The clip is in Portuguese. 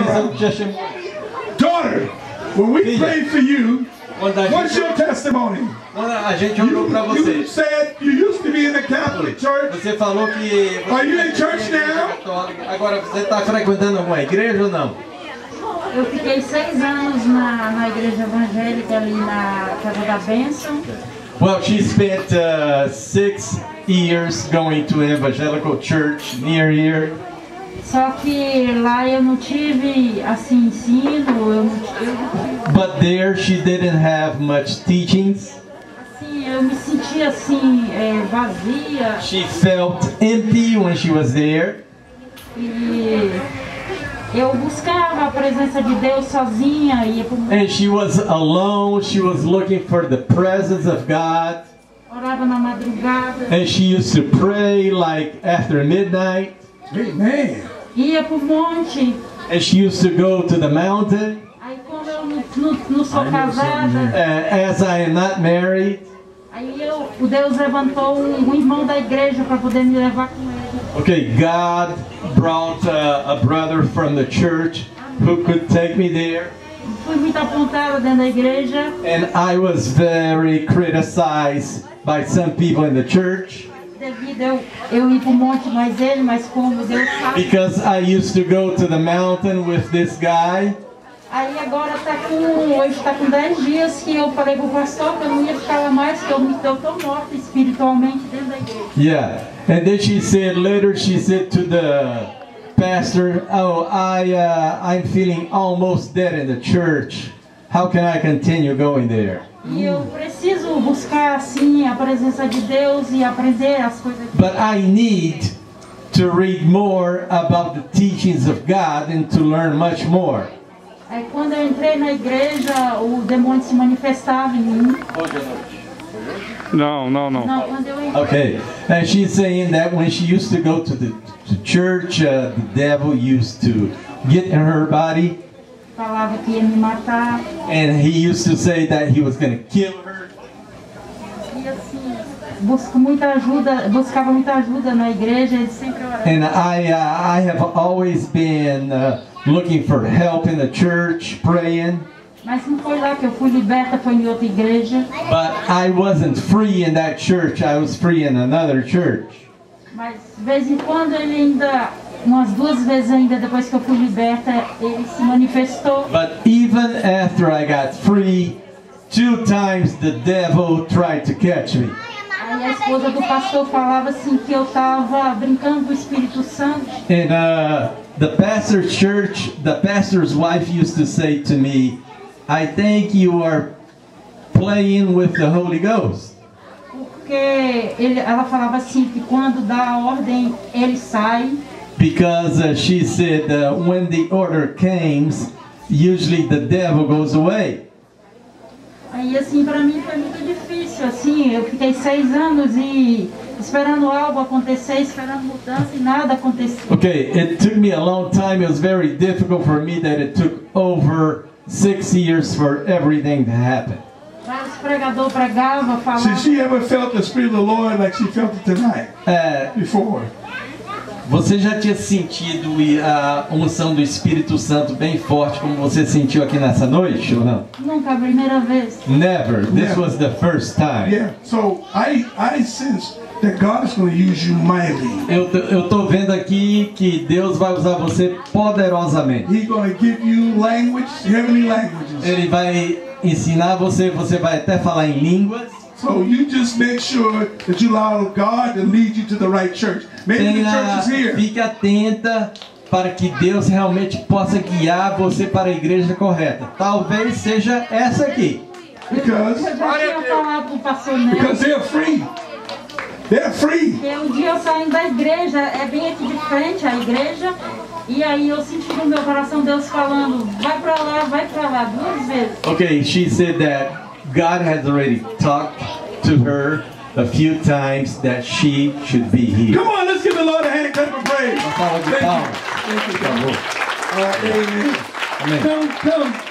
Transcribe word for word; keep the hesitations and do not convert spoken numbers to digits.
eu já chamei. Daughter, when we Filha, prayed for you, quando a what's gente, your testimony? quando a gente orou para You, você, you said you used to be in the Catholic Church. você falou que você Are you in church now? católica. Agora você está frequentando alguma igreja ou não? Eu fiquei seis anos na, na igreja evangélica ali na Casa da Bênção. Well, she spent uh, six years going to an evangelical church near here. Só que lá eu não tive assim ensino, eu não tive, But there she didn't have much teachings. assim, eu me sentia assim é, vazia She felt empty when she was there. e eu buscava a presença de Deus sozinha, ia pro And she was alone. She was looking for the presence of God. orava na madrugada, And she used to pray like after midnight. Amen. ia pro monte. And she used to go to the mountain. Aí quando eu não, não, não sou casada, Uh, as I am not married. aí eu, o Deus levantou um, um irmão da igreja para poder me levar com ele. Okay, God brought uh, a brother from the church who could take me there. Fui muito apontada dentro da igreja. And I was very criticized by some people in the church Devido eu, eu ir pro monte mais ele, mas como Deus sabe. because I used to go to the mountain with this guy. Aí agora tá com, hoje tá com dez dias que eu falei pro pastor que eu não ia ficar lá mais, que eu, me- eu tô morta espiritualmente dentro da igreja. Yeah. And then she said later, she said to the pastor, "Oh, I uh, I'm feeling almost dead in the church. How can I continue going there?" E eu preciso buscar assim a presença de Deus e aprender as coisas de But I need to read more about the teachings of God and to learn much more. Aí quando eu entrei na igreja, o demônio se manifestava em mim. Não, não, não. Não, quando eu entrei, Okay, and she's saying that when she used to go to the to church, uh, the devil used to get in her body, falava que ia me matar. and he used to say that he was going to kill her. E assim, busco muita ajuda, buscava muita ajuda na igreja, ele sempre orava. And I, uh, I have always been uh, looking for help in the church, praying, Mas não foi lá que eu fui liberta, foi em outra igreja. but I wasn't free in that church. I was free in another church. Mas de vez em quando ele ainda, umas duas vezes ainda depois que eu fui liberta, ele se manifestou. But even after I got free, two times the devil tried to catch me. Aí a esposa do pastor falava assim que eu estava brincando com o Espírito Santo. And uh, the pastor's church, the pastor's wife used to say to me, "I think you are playing with the Holy Ghost." Porque ele, ela falava assim que quando dá a ordem, ele sai. Because uh, she said uh, when the order comes, usually the devil goes away. Aí assim, pra mim foi muito difícil, assim, eu fiquei seis anos e esperando algo acontecer, esperando mudança e nada aconteceu. Okay, it took me a long time. It was very difficult for me that it took over six years for everything to happen. Vários pregadores pregavam, Did falavam. she ever felt the Spirit of the Lord like she felt it tonight Uh, before? Você já tinha sentido a unção do Espírito Santo bem forte como você sentiu aqui nessa noite ou não? Nunca, a primeira vez. Never. This Never. was the first time. Yeah. So I I sense that God is going to use you mightily. Eu, tô- eu tô vendo aqui que Deus vai usar você poderosamente. He's going to give you language, heavenly languages. Ele vai ensinar você, você vai até falar em línguas. So you just make sure that you allow God to lead you to the right church. Maybe the Tenha, church is here. fique atenta para que Deus realmente possa guiar você para a igreja correta. Talvez seja essa aqui. Because Eu já tinha falado pro pastor Neto. because they're free. They're free. Porque um dia eu saindo da igreja, é bem aqui de frente a igreja, e aí eu senti no meu coração Deus falando, vai pra lá, vai pra lá, duas vezes. Okay, she said that God has already talked to her a few times that she should be here. Come on, let's give the Lord a hand clap of praise. Uma salva de Thank you. palmas. Thank you, Por God. favor. All right, amen. Amém. Come, come.